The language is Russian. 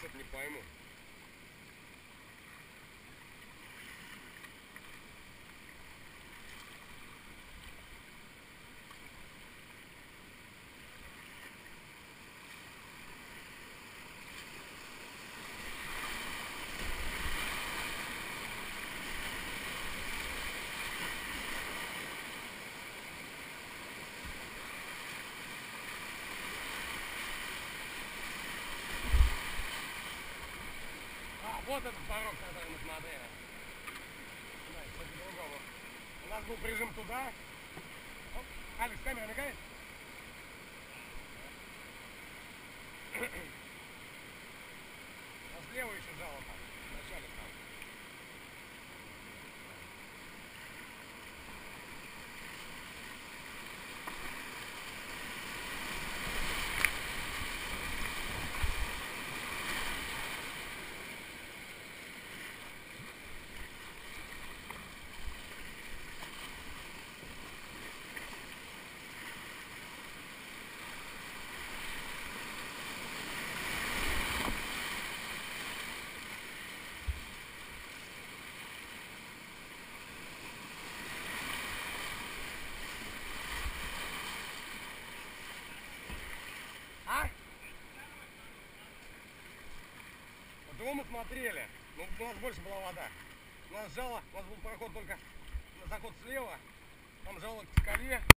что-то не пойму. Вот этот порог, который мы смотрели. Да, кстати, другого. У нас был прижим туда. Оп, Алекс, камера мигает? А слева еще жало там. В начале там. Его мы смотрели, но у нас больше была вода. У нас жало, у нас был проход только на заход слева, там жало к скале.